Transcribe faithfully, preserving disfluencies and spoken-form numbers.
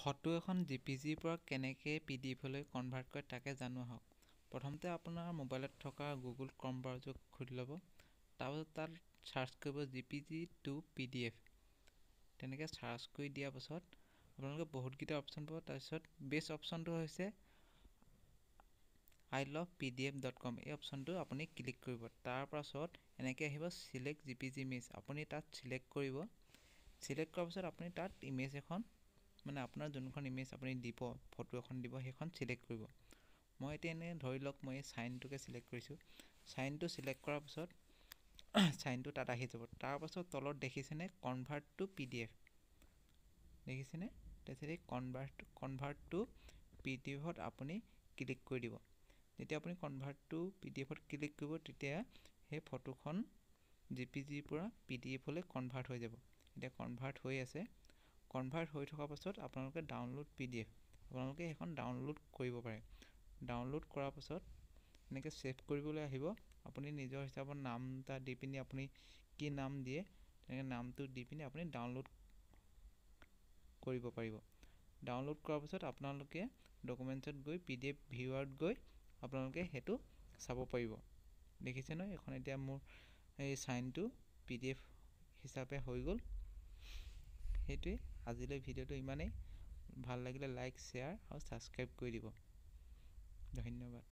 Photo এখন জেপিজিৰ পৰা কেনেকৈ পিডিএফলৈ কনভাৰ্ট কৰে তাকে জানো আহক। প্ৰথমতে আপোনাৰ মোবাইলত থকা গুগল ক্ৰম ব্ৰাউজাৰ খুলি ল'ব। তাৰপিছত তাত চাৰ্চ কৰিব জেপিজি টু পিডিএফ। তেনেকৈ চাৰ্চ কৰি দিয়াৰ পাছত আপোনালোকে বহুতকেইটা অপশ্যন পাব। তাৰপিছত বেষ্ট অপশ্যনটো হৈছে I love P D F dot com. এই অপশ্যনটো আপুনি ক্লিক কৰিব। তাৰ পাছত এনেকৈ আহিব চিলেক্ট জেপিজি ইমেজ। আপুনি তাত চিলেক্ট কৰিব। চিলেক্ট কৰাৰ পাছত আপুনি তাত ইমেজ এখন মানে আপোনাৰ যোনখন ইমেজ আপুনি দিব, ফটো এখন দিব, সেইখন চিলেক্ট কৰিব। মই এতিয়া এনে ধৰি লওক মই এই চাইনটোকে চিলেক্ট কৰিছোঁ। চাইনটো চিলেক্ট কৰাৰ পাছত চাইনটো তাত আহি যাব। তাৰপাছত তলত দেখিছেনে convert to P D F দেখিছেনে? তাৰপিছত এই convert convert to P D এফত আপুনি ক্লিক কৰি দিব। যেতিয়া আপুনি কনভাৰ্ট টু পি ডি এফত ক্লিক কৰিব, তেতিয়া সেই ফটোখন জি পি জিৰ পৰা পি ডি এফলৈ কনভাৰ্ট হৈ যাব। এতিয়া কনভাৰ্ট হৈ আছে। কনভাৰ্ট হৈ থকাৰ পাছত আপোনালোকে ডাউনলোড পি ডি এফ আপোনালোকে সেইখন ডাউনলোড কৰিব পাৰে। ডাউনলোড কৰাৰ পাছত এনেকৈ ছেভ কৰিবলৈ আহিব। আপুনি নিজৰ হিচাপত নাম এটা দি পিনি আপুনি কি নাম দিয়ে তেনেকৈ নামটো দি পিনি আপুনি ডাউনলোড কৰিব পাৰিব। ডাউনলোড কৰাৰ পাছত আপোনালোকে ডকুমেণ্টছত গৈ পি ডি এফ ভিউৱাৰত গৈ আপোনালোকে সেইটো চাব পাৰিব। দেখিছে নহয়, এইখন এতিয়া মোৰ এই চাইনটো পি ডি এফ হিচাপে হৈ গ'ল। সেইটোৱে আজিলৈ ভিডিঅ'টো ইমানেই। ভাল লাগিলে লাইক, শ্বেয়াৰ আৰু ছাবস্ক্ৰাইব কৰি দিব। ধন্যবাদ।